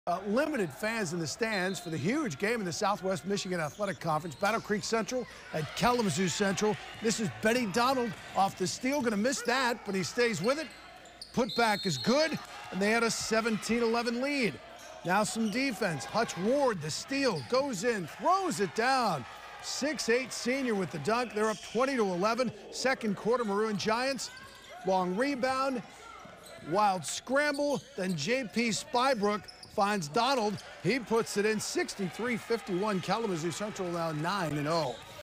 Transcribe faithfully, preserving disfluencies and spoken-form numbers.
Uh, limited fans in the stands for the huge game in the Southwest Michigan Athletic Conference. Battle Creek Central at Kalamazoo Central. This is Benny Donald off the steal. Going to miss that, but he stays with it. Putback is good, and they had a seventeen eleven lead. Now some defense. Hutch Ward, the steal, goes in, throws it down. six eight senior with the dunk. They're up twenty to eleven. Second quarter, Maroon Giants. Long rebound, wild scramble, then J P Spybrook finds Donald. He puts it in. Sixty-three fifty-one. Kalamazoo Central now nine and oh.